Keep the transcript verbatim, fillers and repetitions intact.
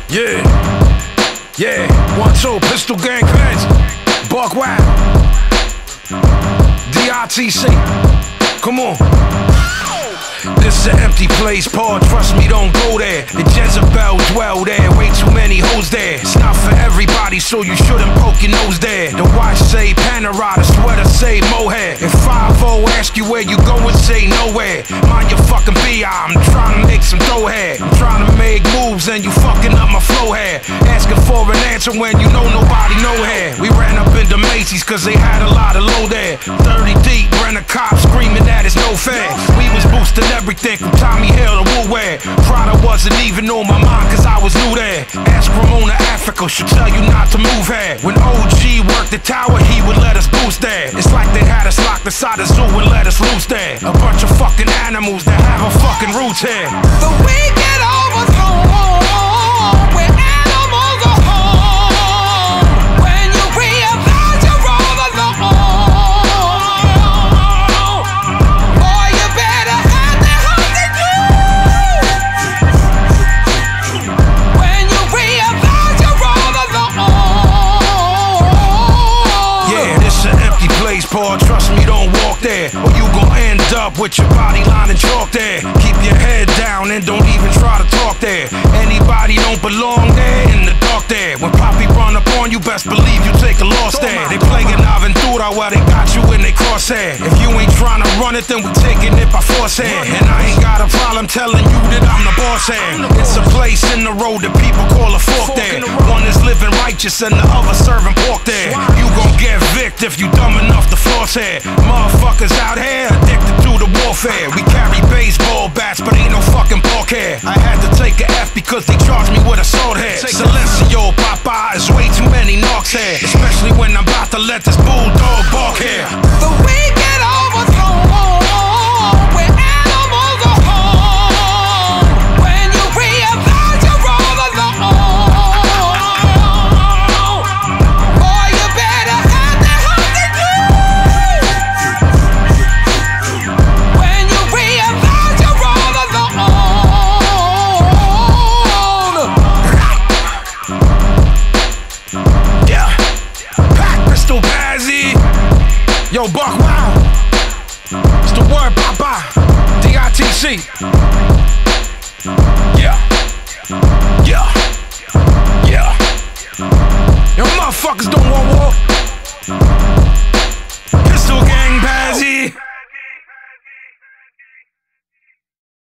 Yeah, yeah, one, two, pistol gang pens, buck wild, D I T C, come on. This is an empty place, Paul, trust me, don't go there. The Jezebel dwell there, way too many hoes there. It's not for everybody, so you shouldn't poke your nose there. The watch say Panerai, the sweater say Mohair. If five oh ask you where you going, say nowhere. Mind your fucking B I, I'm trying to make some dough here. I'm trying to make moves and you fucking up my flow here. Asking for an answer when you know nobody know here. We ran up into Macy's cause they had a lot of low there. thirty deep, ran a cop screaming that it's no fair. We was boosting everything from Tommy Hill to Wu-Wear. Prada wasn't even on my mind cause I was new there. Ask Ramona Africa, she'll tell you not to move here. When O G worked the tower, he would let us boost there. It's like they had us locked inside a zoo and let us loose there. A bunch of fucking animals that have a fucking roots here. The weekend almost home, where animals are home. When you realize you're all alone, boy, you better have the hunting blues. When you realize you're all alone. Yeah, this an empty place, Paul, trust me, don't walk there, or you gon' end up with your body line and chalk there. Keep your head down and don't even try to talk there. Anybody don't belong there, in the dark there. When Poppy run up on you, best believe you take a loss there. They playing Aventura while they got you in they crosshair. If you ain't trying to run it, then we taking it by force here. And I ain't got a problem telling you that I'm the boss here. It's a place in the road that people call a fork there. One is living righteous and the other serving pork there. You gon' get vicked if you dumb enough to floss here. Motherfuckers out here addicted to the warfare. We carry baseball bats, but ain't no fucking pork here. I had to take a F because they charged me with assault here. Silencio, Papa, is way too many knocks here. Especially when I'm about to let this bull